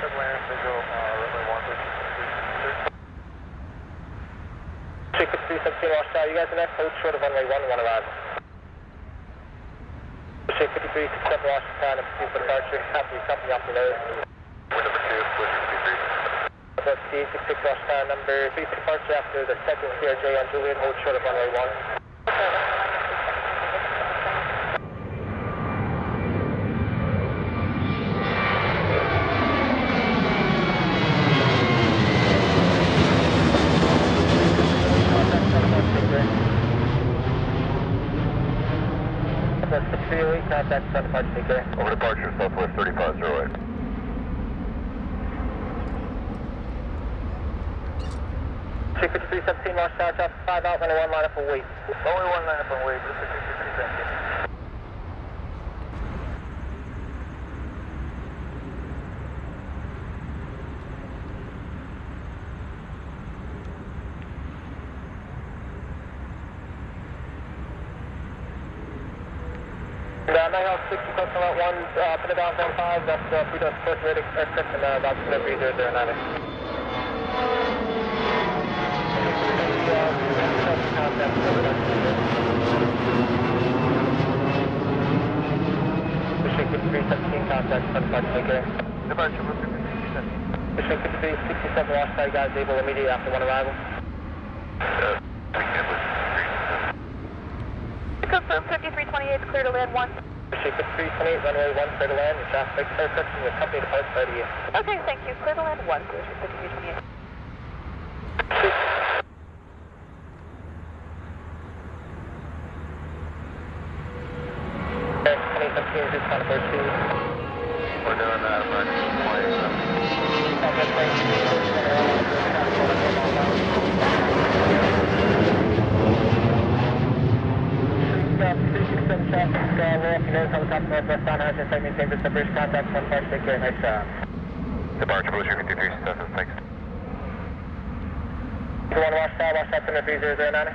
land, visual, runway 1, 317 Washington, you guys in next hold short of runway 1, 1 arrival. Shake 5367 Washington, I'm for departure, copy off the nose. We're number 2, push 53. That's the 866 Washington, number 3 for departure after the second CRJ on Julian, hold short of runway 1. Contact on departure, take care. Over departure, Southwest 3508. Chief 5317 Washington, drop 5 out, runway 1, line up and wait. Runway 1, line up and wait, this is 5317. Nighthawk 60, close to Route 1, put it down 5, that's Pluto's first rated aircraft and about 3009. Pushing 5317 contact, take care. Departure, 5317. Pushing 5367 Washington, you guys able immediately after one arrival. Confirm 5328 clear to land 1. Pushing 5328, runway 1, clear to land, your traffic aircraft and your company departs by to you. Okay, thank you. Clear to land 1, clear to 5328. Okay, 2017, just on the first 2. We're doing that, emergency plane. Contact 1 part, take care, nice job. Departure, Blueshoe 5367, thanks. You want to watch that center 3009?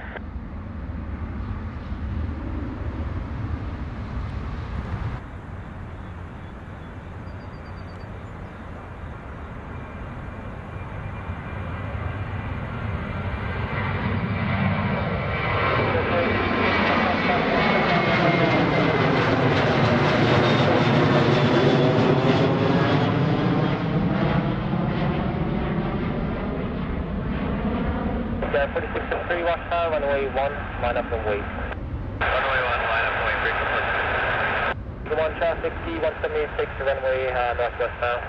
Yeah, 4673 Washington, runway 1, line up and wait. Runway 1, line up and wait, break the 1 traffic, D1786 to runway northwest now.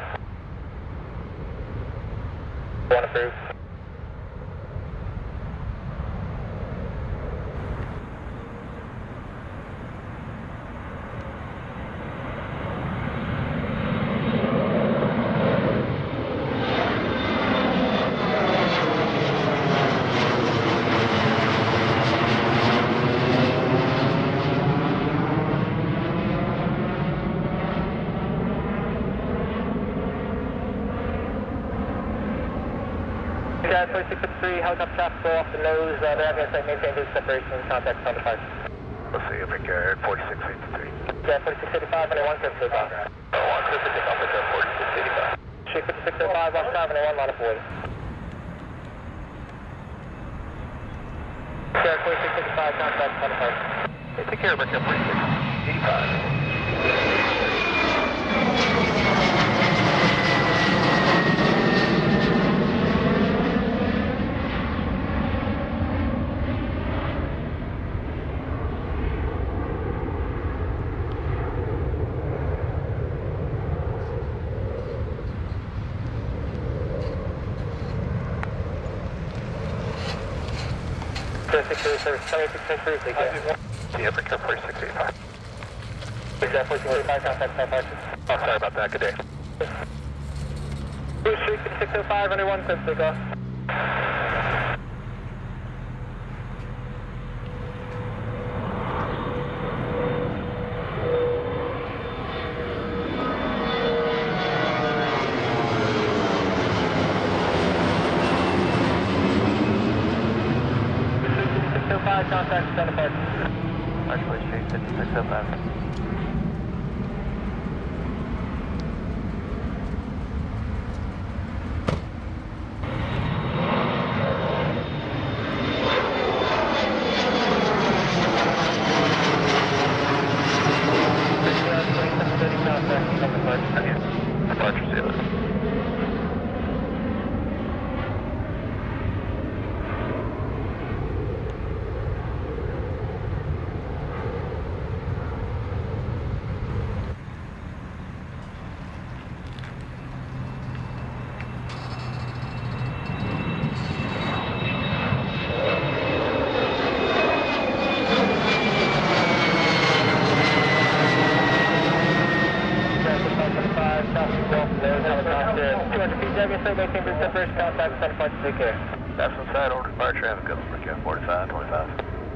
1 approved. Guys, 4663, helicopter traffic go off the nose. They're going to say maintain this separation and contact on departure. Let's see if we can air 4683. Yeah, 4685, and 1 take off. 1 Clifford take off at 4685. Shake 5605, Washington, and 1 line up away. Yeah, 4665, contact on departure. Hey, take care of it, 4685. Yeah, break up 4685. Exactly, 4685, contact on departure. Oh, sorry about that, good day. Bruce Street 5605, under 1, clear take off. Contact on departure. Runway Street 5605. departure, see you later. That's inside, over departure, have a good one, Ricky, 45, 25.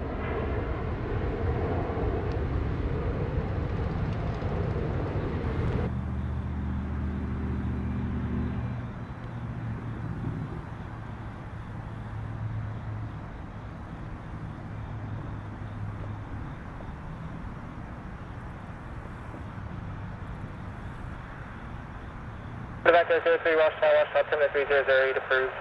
Back to 03, Washington, 10-300, approved.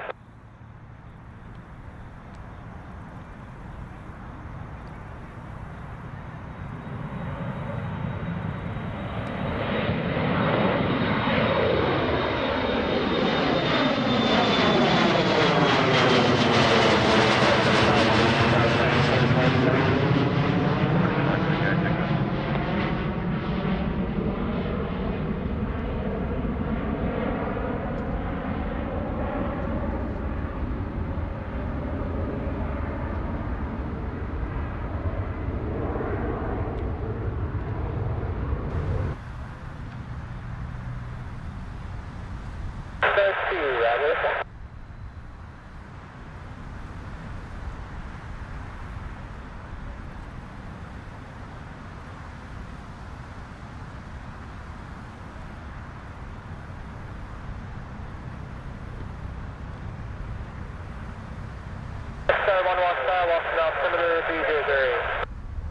Washington altimeter 300.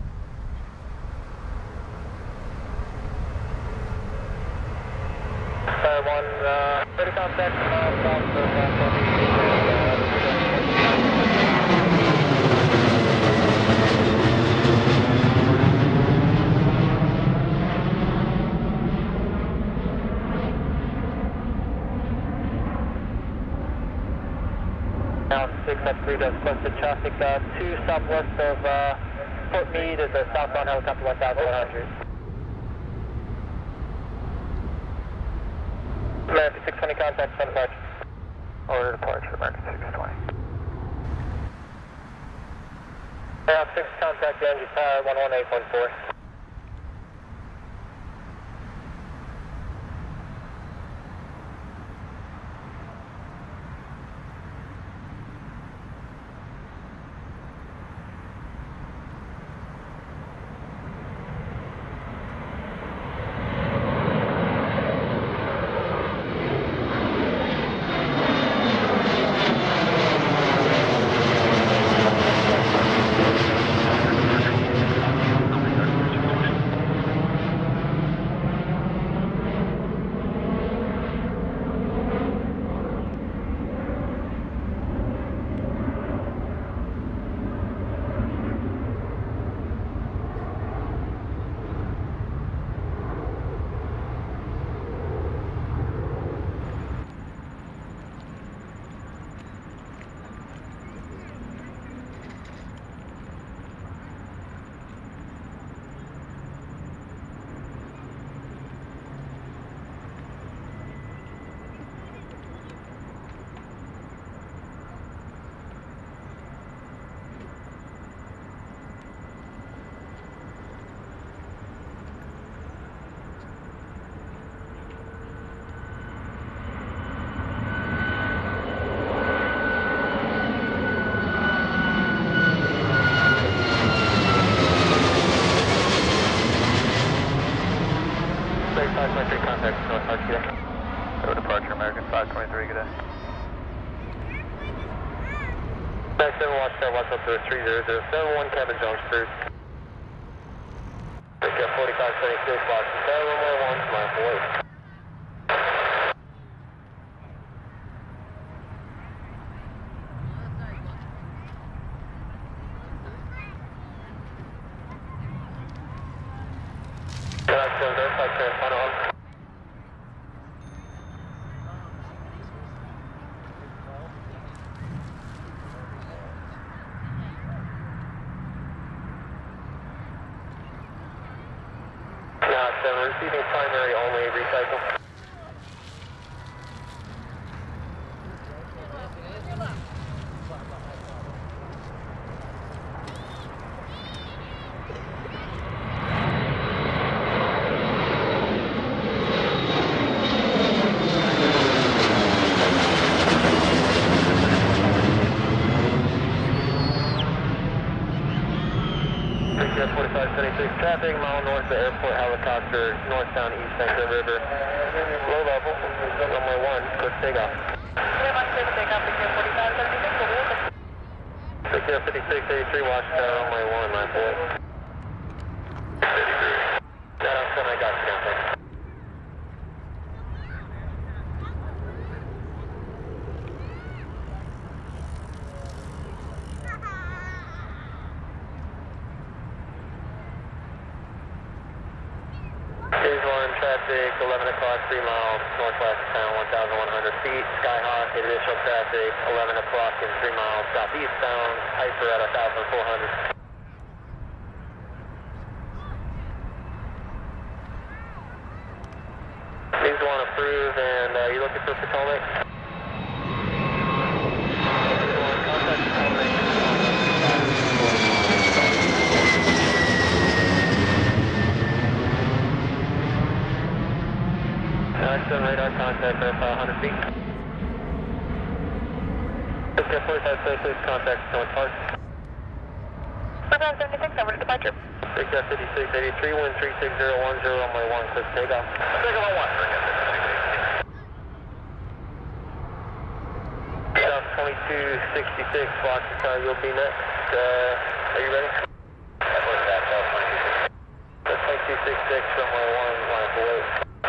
Star 1, ready contact, south Now 693 does posted traffic 2 southwest of Fort Meade is a southbound helicopter 1100. American 620 contact, on departure. Order departure, American 620. Around 6 contact, Angie Tower 11814. Order departure, American 523, good day. 97 Washington, watch up to 30071, Kevin Jones, cruise. Take 4576, Washington, runway 1, smile forward. 7, receiving primary only, recycle. Yes, 4576 traffic, mile north of the airport, helicopter, northbound East Anchor River. Low level, runway 1, quick takeoff. Take care, 5683 Washington, runway 1, my boy. That outside, I got you, contact. Phase 1 traffic, 11 o'clock, 3 miles, northwest bound, 1,100 feet. Skyhawk, additional traffic, 11 o'clock and 3 miles, southeast bound, hyper at 1,400. Phase 1 approved, and you looking for Potomac? Phase 1, contact Potomac. Excellent radar contact, verify 100 feet. Okay, 4576, contact North Park. 4576, over to departure. Take that 5683, wind 36010, runway 1, quick takeoff. Sizeable 1, forget it. South 2266, Washington, you'll be next. Are you ready? That was that, That's 2266, runway 1, line up away.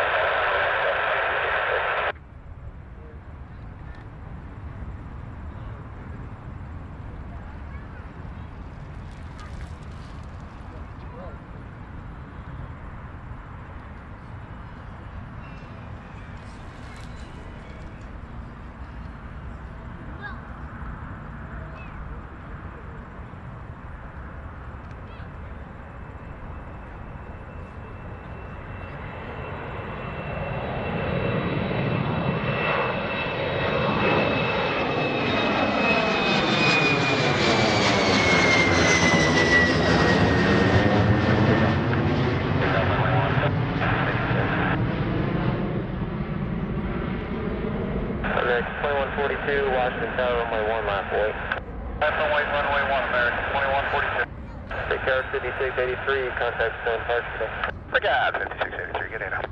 Next, 2142, Washington Tower, runway 1, lap away. That's runway 1, American, 2142. Take care, 5683, contact Stone Park today. Forget 5683, get in.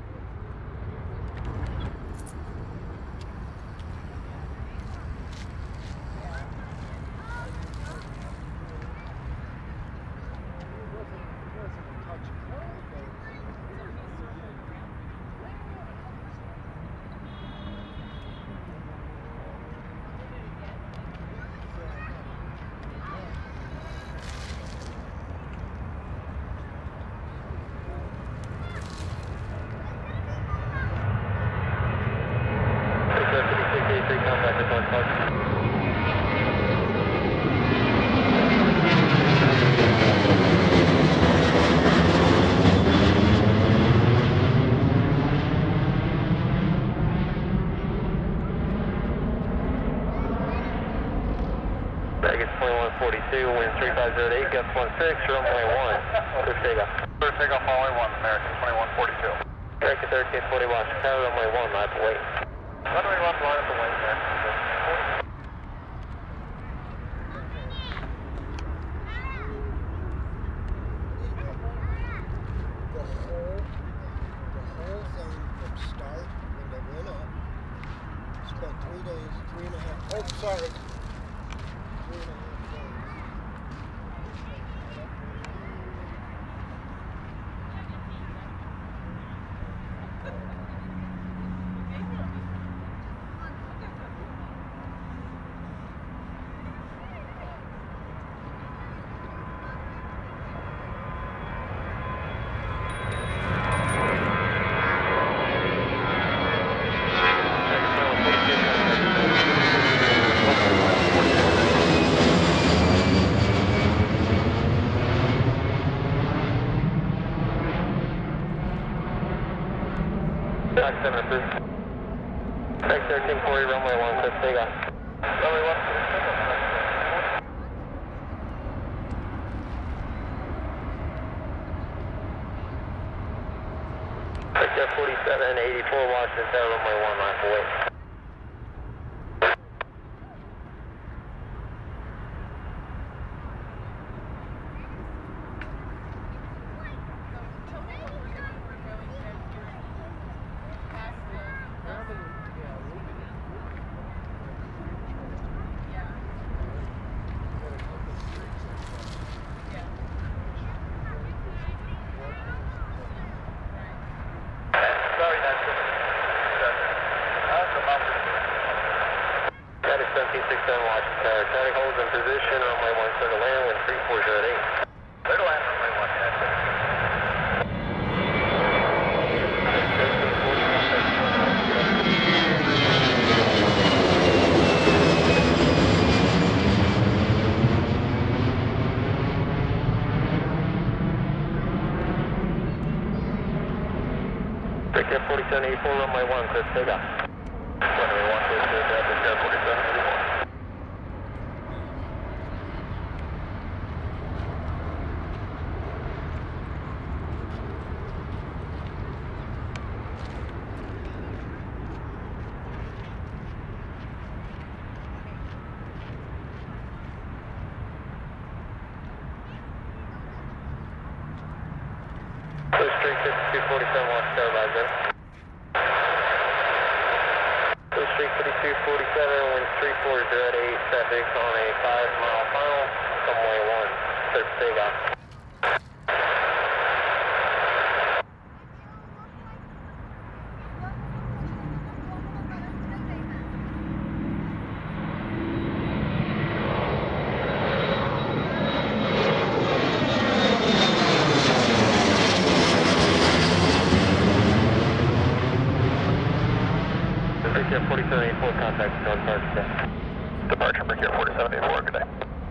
Vegas 2142, wind 3508, gust 16, runway 1, quick takeoff. Clear takeoff, runway 1, American, 2142. American 1340, Washington Tower, runway 1, lap away. Runway 1, line up away, American. The whole thing from start when they went up, spent 3 days, 3.5, oh sorry, 3.5 days. 1340, runway 1, clear for takeoff. Runway 1, clear for takeoff. Victor 4784, Washington Tower, runway 1, line for wait. That is 1767 Washington Tower. Traffic holds in position, runway 1, clear to land, wind 3408. Clear to land, runway 1, Victor 4784, runway 1, clear for takeoff. runway 1, clear for takeoff, Victor 4784. Clear Street 5247, Washington Tower, advise in. Clear Street 5247, wind 3408, traffic on a 5-mile final, runway 1, clear for takeoff. Victor 4784, contact North Departure. Departure, Victor 4784, good day.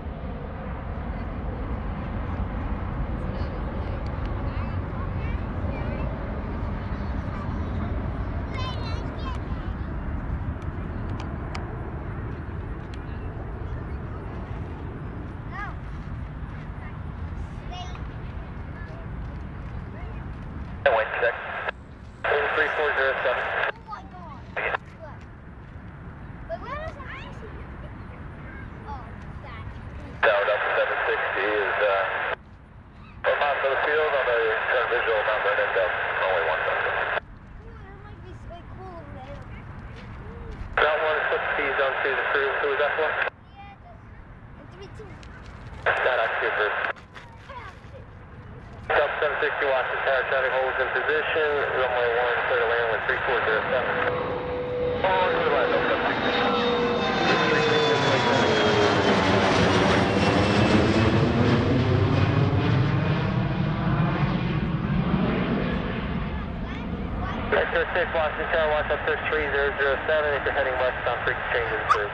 And wait, check. Wind 3407. Tower Delta 760 is 4 miles to the field on the visual Mount Vernon Delta, runway 1, Delta. Route 1 is put the T's onto the crew. Who was that for? Shout out to your group. Delta 760 Washington Tower, traffic holds in position. Runway 1, clear to land with 3407. Oh, clear to land, Delta 760. Sector 6 Washington Tower, watch up Search 3007 if you're heading west on freak changes through.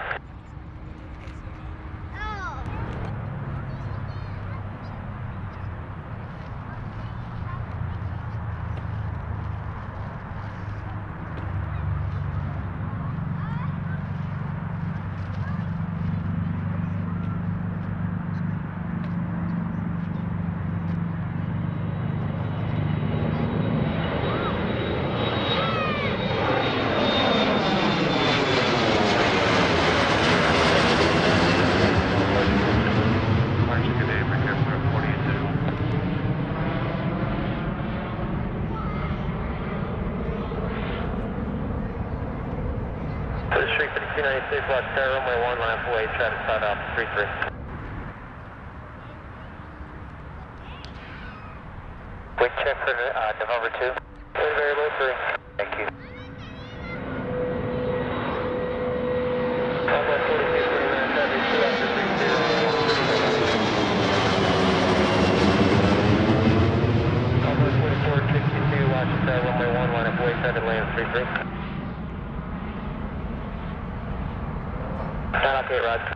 Street 5296, Washington Tower, runway 1, line for way, traffic 5 out, 33. Quick check for November 2. Variable 3. Thank you. Combo 4249, traffic 2 after 30. Combo 4462, Washington Tower, runway 1, line for way, traffic land 33. Shout out to you, Rod.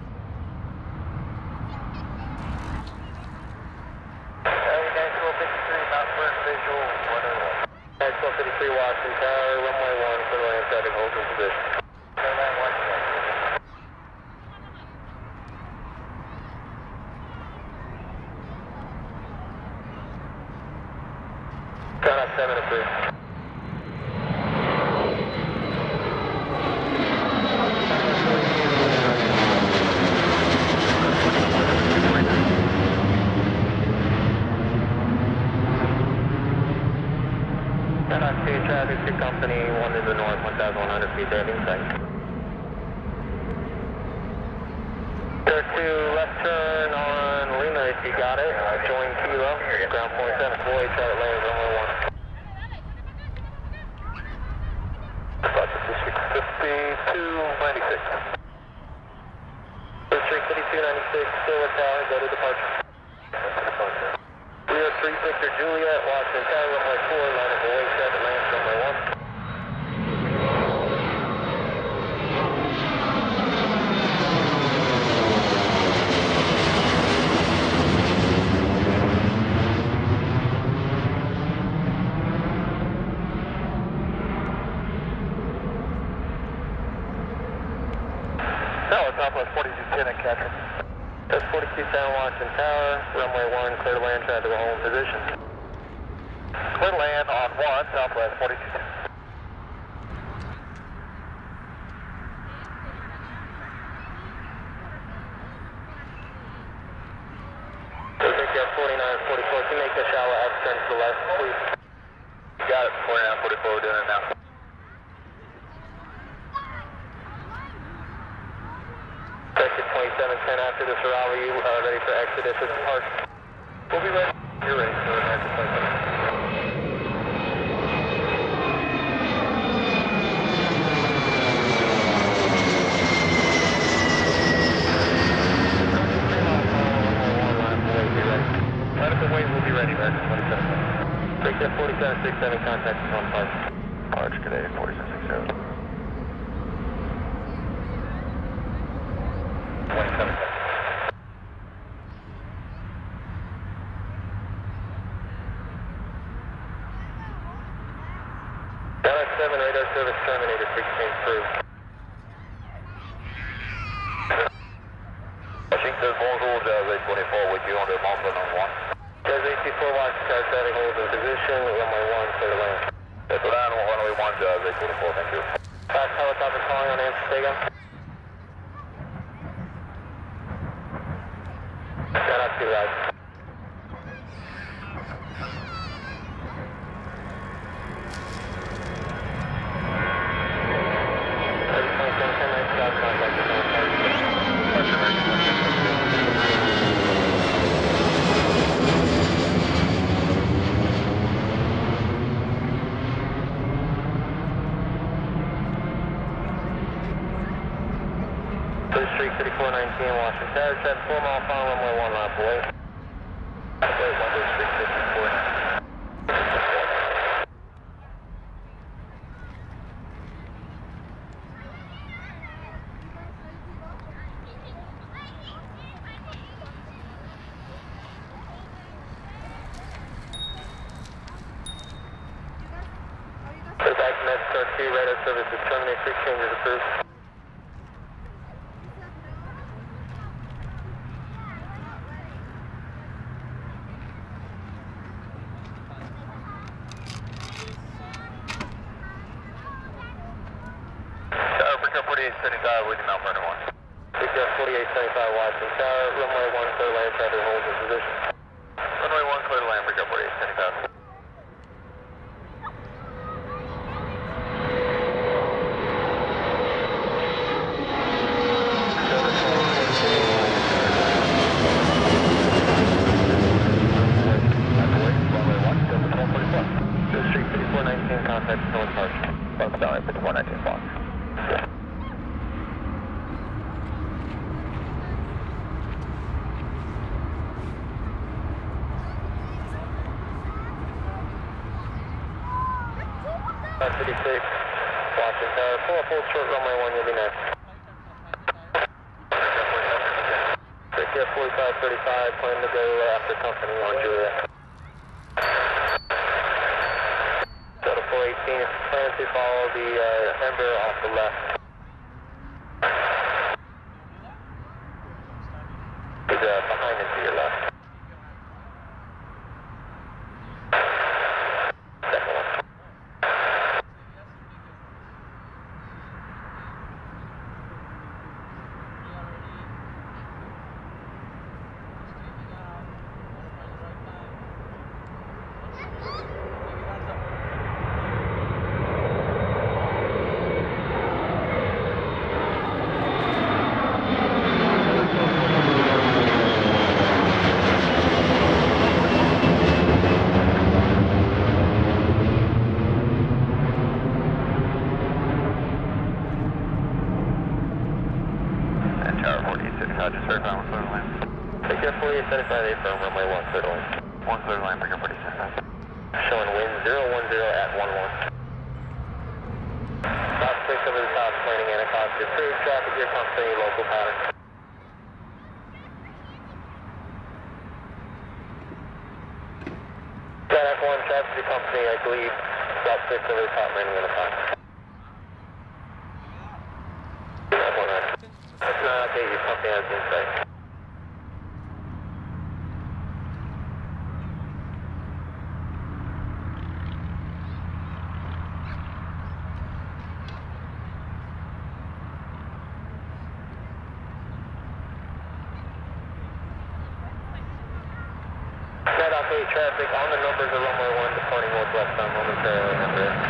Nashville 53, Mount Vernon visual 101. Nashville 53, Washington Tower, runway 1, clear land, traffic holds in position. company, one to the north, 1,100 feet, landing site. Go to left turn on Lima if you got it. Join Kilo, ground point 7, Boy, Charlotte Lane, runway 1. 5296. District 5296, still a tower, go to departure. We are 3 Victor Juliet, Washington Tower, runway 4, line up away, 7, land, runway 1. Southwest 4210 and Catherine. That's 4210 Washington Tower, runway 1, clear to land, traffic will hold in position. Clear to land on 1, Southwest 4210. Take care 4944, can you make the shallow F turn to the left, please? Got it, 4944, doing it now. Section 2710 after this arrival, you are ready for expeditious departure. We'll be ready. You're ready, so after 27. Medical wave will be ready, American 27. Take that 4767, contact is on departure. Arch, Canadian 4760. 27 seconds. Dallas 7, radar service terminated, 16 through. Washington, bonjour, Jazz 824 with you on the mountain on 1. Jazz 824, Washington Tower, traffic holds in position, runway 1, clear to land. That's what I know, runway 1, Jazz 824, thank you. Fast helicopter calling on Amsterdam. Got up to right. Street 3419 Washington Tower, set 4 mile final, runway 1 lap away. Wait, 1 Street 54. Back to Medstar 2, radar service is terminated, 3 changes approved. With you, Mount Vernon 1. Take care 4875 Washington Tower, runway 1, clear land, traffic holds in position. Runway 1, clear to land, pick up 4875. Street 5419, contact Stone Park. Sorry, 5419 Fox. City 6, Washington Tower, pull up full short runway 1, you'll be next. Take care 4535, plan to go after company on Juliet. Go to 418, plan to follow the Ember off the left. He's behind and to your left. Just verify 1 clear to land. Take care 4875 from runway 1 clear to land. 1 clear to land, pick up 47. Showing wind 010 at 11. Top 6 over the top, landing encompasses. Cruise traffic, your company, local pattern. Skyhawk 1, traffic to company, I believe, top 6 over the top, landing encompasses. That's not update, your company has been sight. Traffic on the numbers of runway 1 departing northwest on momentarily under it.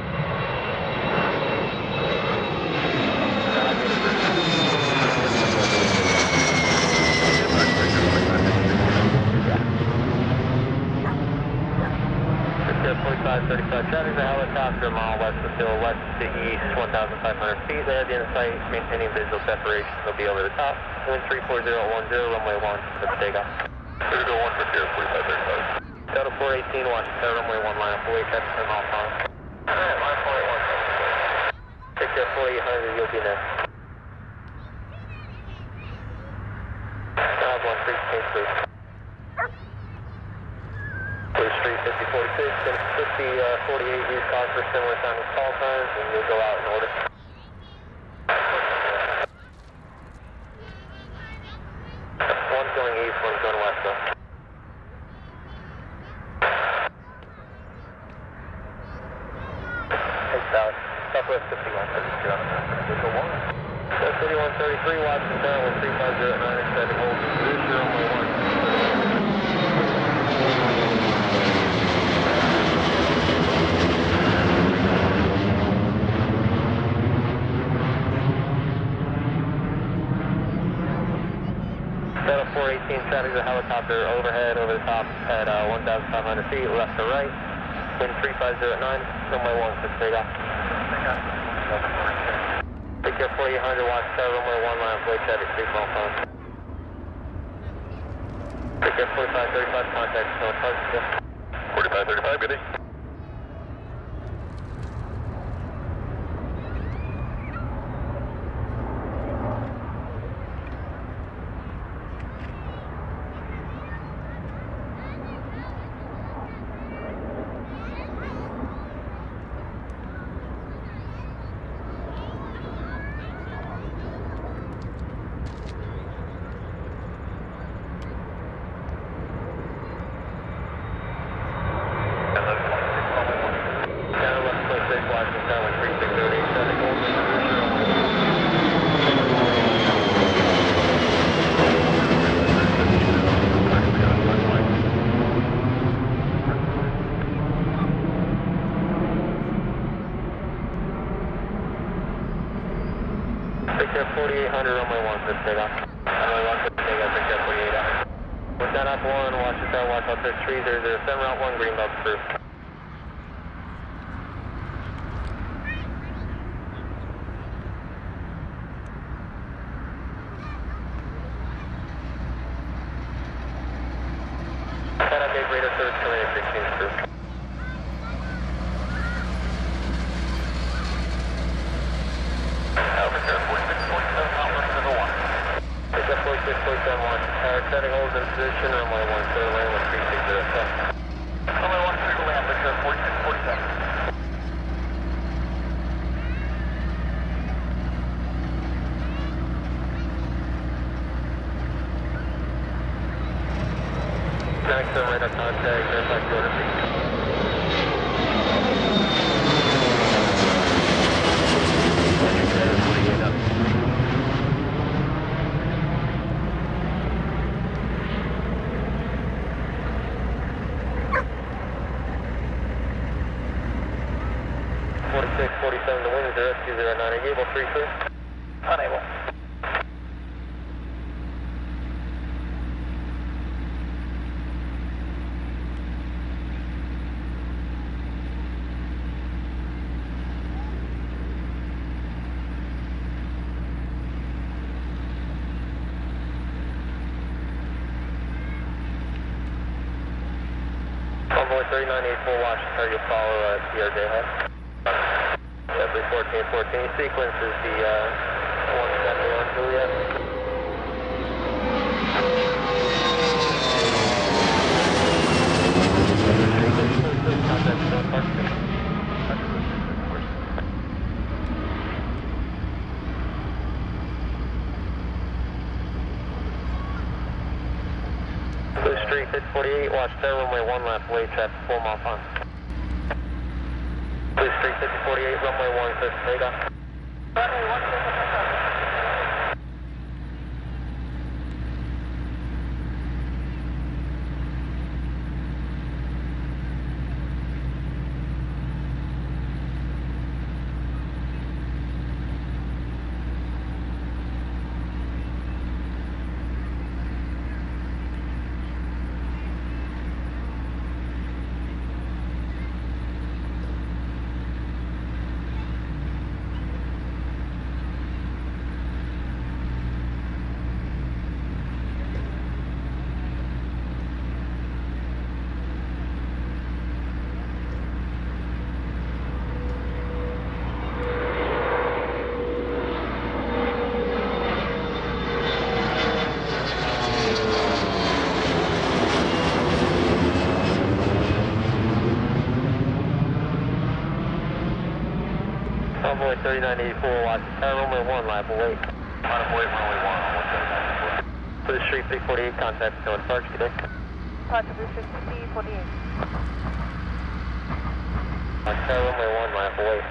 Ship 4535 traffic, the helicopter mile west of Hill, west to east, 1,500 feet. They have the insight, maintaining visual separation. They'll be over the top. Wind 34010, runway 1, let's take off. 3 to 1 for here, 4535. Delta 418, Washington, runway 1 line up, await check from all time. Alright, line 481. Take care 4800, you'll be next. Nav 1, 3 please. Please Street 5046 and 5048, use cause for similar sounding call times, and you'll go out in order. One's going east, one's going west though. Southwest 5133 on the map. 5133, Washington, with 3509, extending hold position, runway 1. Delta 418, traffic to helicopter overhead, over the top at 1,500 feet, left to right. Wind 3509, runway 1, let's take off. Take care 4800, Washington, runway 1 line, play traffic 3 small phone. Take care 4535, contact North Hartsville. 4535, good day. Take care 4800, runway 1, let's take off. Runway 1, let's take off, take care 4800. With that up 1, Washington, watch out there, 3007, route 1, greenbelt approved. Set up 8 radar service, terminated 16 approved. Setting holds in position, runway 1, clear land with 3607. Runway 1, clear to land, picture 4647. Next, radar contact, verify quarter feet. The wind is 0209, are you able 3 clear? Unable. Convoy 3984 Washington, you'll follow TRJ Hub. Definitely 1414. Sequence is the 171 Juliet. Blue Street 648, watch there, runway 1 left, wait, traffic 4 mile on. Blue Street 648, runway 1, clear for takeoff. Runway 1, clear for takeoff. Convoy 3984, watch runway 1, lap await. Runway 1, 13984. Blue Street 648, contact no departure, good day. Departure Blue Street 648. Watch runway 1, lap await.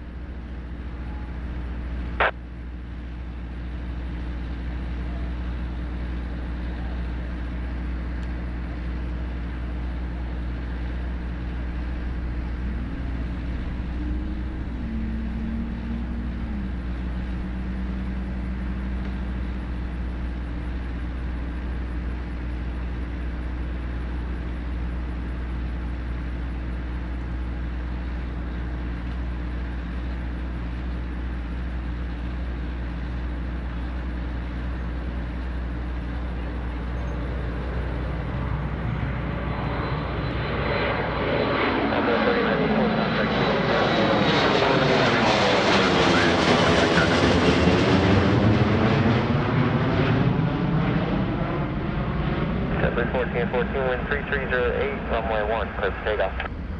Definitely 1414, wind 3308, runway 1, clear for takeoff.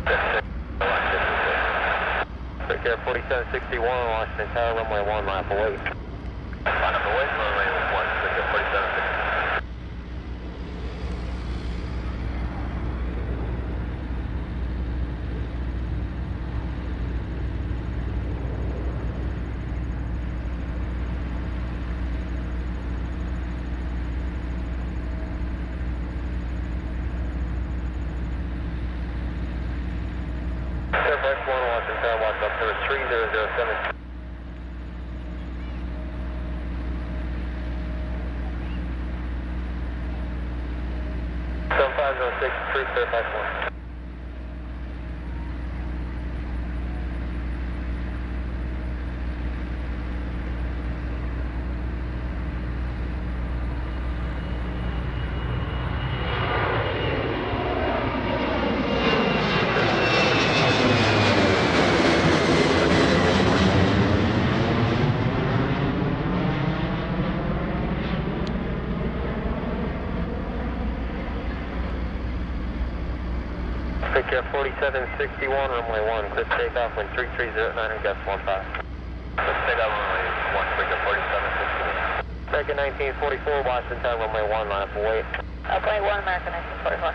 Take care 4761, Washington Tower, runway 1, lap await. Line up away, runway 1, take care 4760. Airflight 1, Washington Tower, watch up to 3007. Cruise Fairfax 1. Take care 4761, runway 1, clear for takeoff, wind 3309 and gust 15. Clear for takeoff, runway 1, take care 4760. American 1944, Washington Tower, runway 1, line up await. Runway 1, American 1944.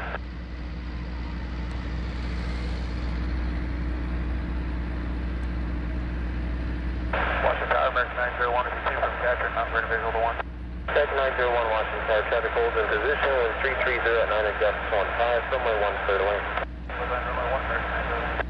Washington Tower, American 901, if you see from capture, not very visual to 1. American 901, Washington Tower, traffic holds in position, wind 3309 and gust 15, runway 1, clear to lane. Runway 1, American 901.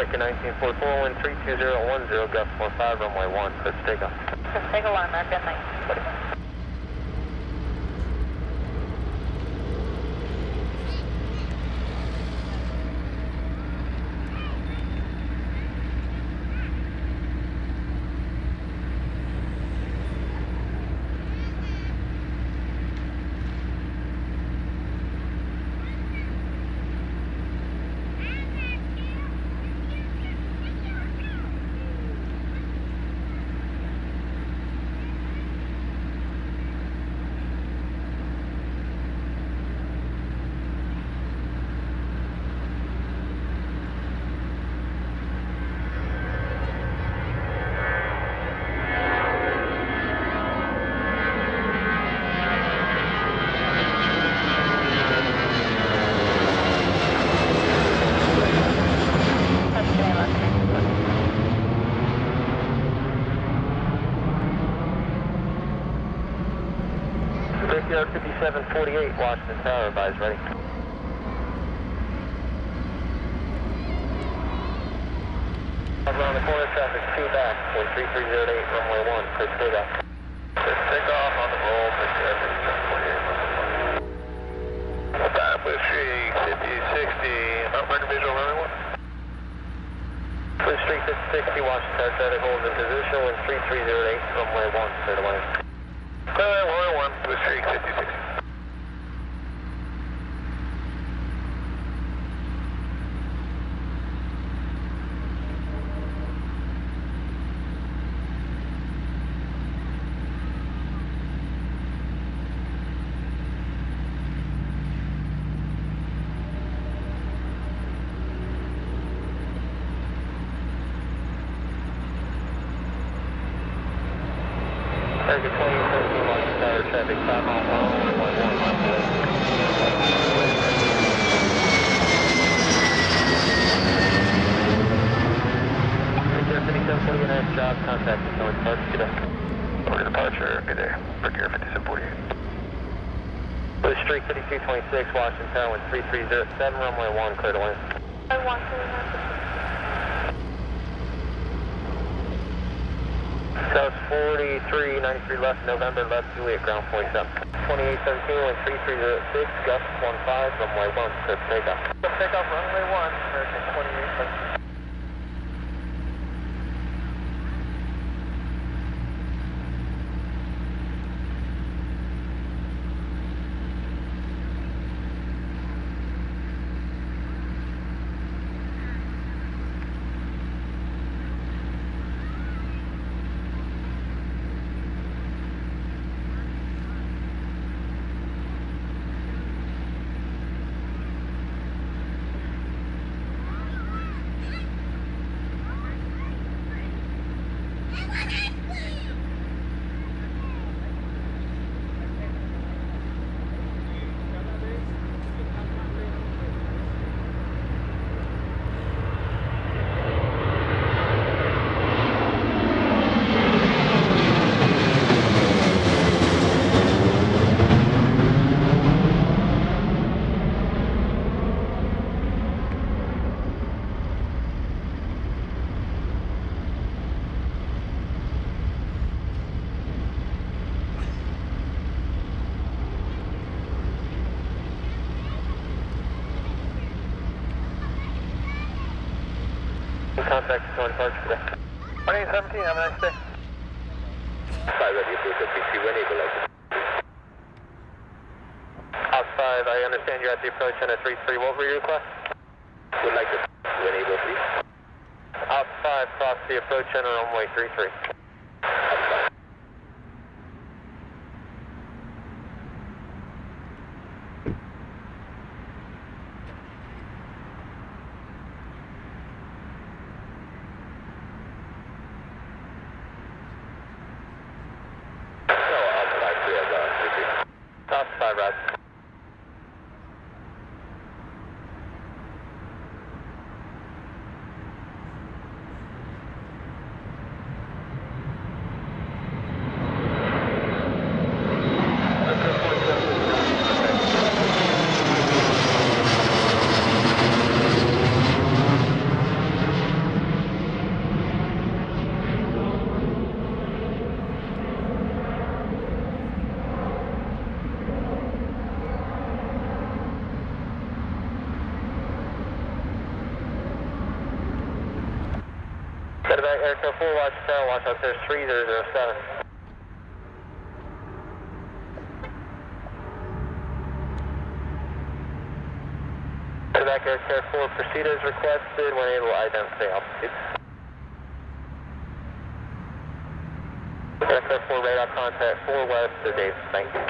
American 1944, wind 32010, gust 15, runway 1, clear for takeoff. Take a 1 American 1944. Brickyard 5748, Washington Tower, advise ready. Around the corner, traffic 2 back, wind 3308, runway 1, clear for takeoff. Clear for takeoff on the roll, Brickyard 5748. Time with streak 5060, Mount Vernon visual runway 1. With streak 5060, Washington Tower, traffic holds in position, wind 3308, runway 1, clear to land. Clear runway 1, with streak 5060. Target 2017, Washington Tower, traffic 5 miles per hour, 1.1 miles per hour. Brickyard 5748, job, contact is going departure, good day. Over departure, good day. Brickyard 5748. With streak 5226, Washington Tower, wind 3307, runway 1, clear to land. I want to South 4393 left, November left, Juliet, ground 47. 2817, wind 3306, gust 15, runway 1, clear for takeoff. Takeoff runway 1, American 2817. Contact is going departure today. 2817, have a nice day. Flight ready, approved at PC, when able. Ops 5, I understand you're at the approach on a 33. What were your requests? Would like to when able, please. Ops 5, cross the approach on runway 33. Ops 5, Rod. Head back, aircraft 4, watch tower, watch out there, 3007. Head back, aircraft 4, proceed as requested when able to identify altitude. Aircraft 4, radar contact 4 west to Davis, thank you.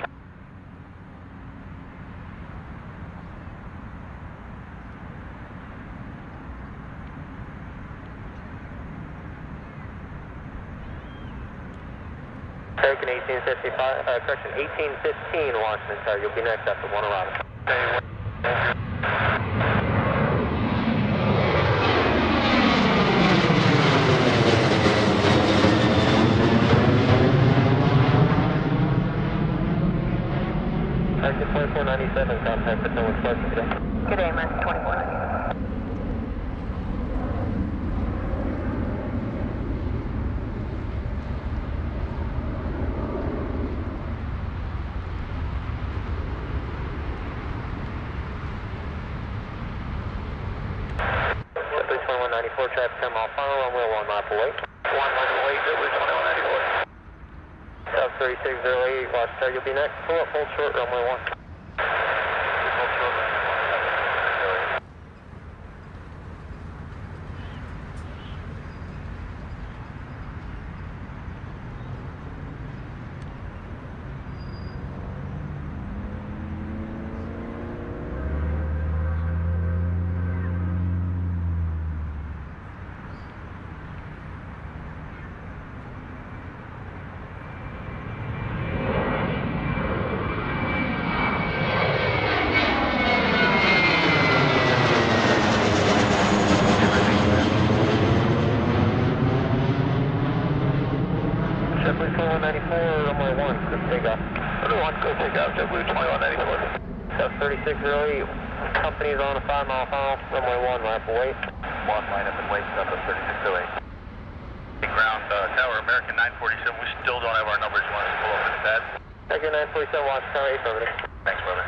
Taking 1855, correction, 1815 Washington Tower, you'll be next after 1 arrival. Target 2497, contact the Tower Express today. Good day, man. 2490. Traffic 10 mile final, runway 1 mile away. 1 mile away, Gateway 2194. South 3608, watch tower, you'll be next. Pull up, hold short, runway 1. Hold short, runway 1. Runway 1, good takeoff. Runway 1, good takeoff, JetBlue 2194. South 3608, company's on a 5 mile final, runway 1, lap away. 1 line up and wait, South 3608. Ground tower, American 947, we still don't have our numbers, you want us to pull over the pad? American 947, watch tower 8 over there. Thanks, brother.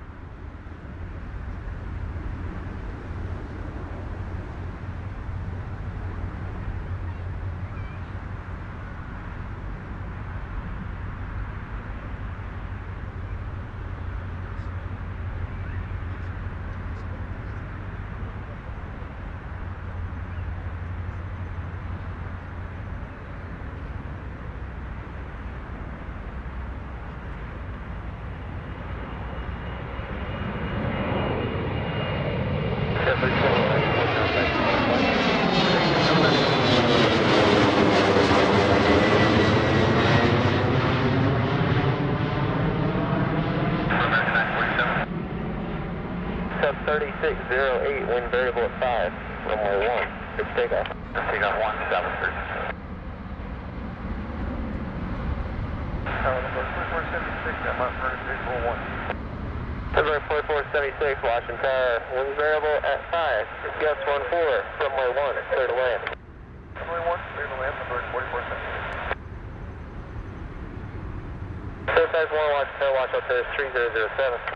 Sub 3608, wind variable at 5, runway 1, good takeoff. Takeoff 1, 7, 36. Tower number 4476, I'm on for visual 1. Number 4476, Washington Tower, wind variable at 5, gust 14, runway 1, clear to land. Runway 1, clear to land, number 4476. Fairfax 1, Washington Tower, watch out there, 3007.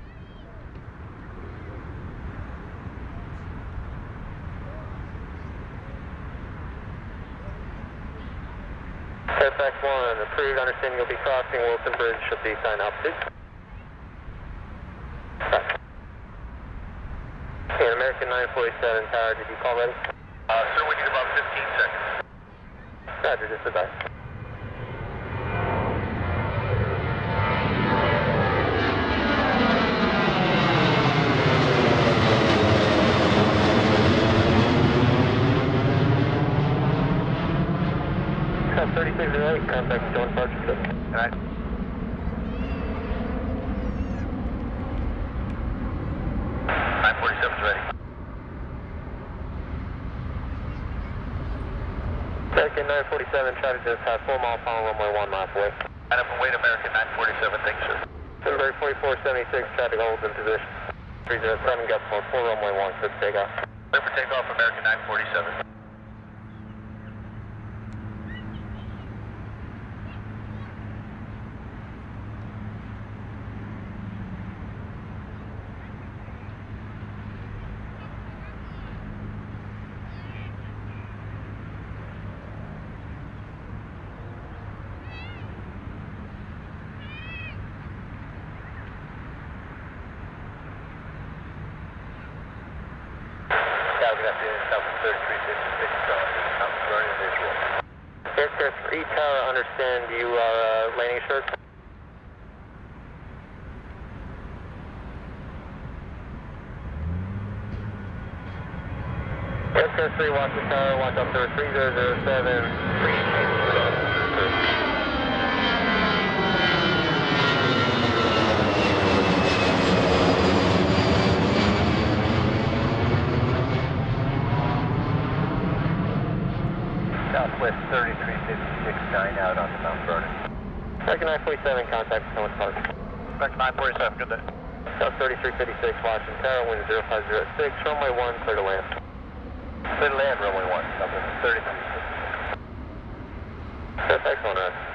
Fairfax 1, approved, understanding you'll be crossing Wilson Bridge, should be sign altitude. And American 947 Tower, did you call ready? Sir, we need about 15 seconds. Roger, just about. South 3608, contact John Parker. All right. Ready. American 947, try to just have 4 mile final, runway 1 mile away. And up and wait, American 947, thanks, sir. Number 4476, traffic holds in position. 307, gust 4, runway 1, good takeoff. Clear for takeoff, American 947. good afternoon, Southwest 3356, Mount Vernon visual. Aircraft 3 Tower, understand you are landing short. Aircraft 3, watch the tower, watch up there 3007, 3. Southwest 3356, 9 out on the Mount Vernon. Second 947, contact Thomas Park. Second 947, good day. South 3356, Washington Tower, wind 0506, runway 1, clear to land. Clear to land, runway 1, Southwest 3356. That's excellent,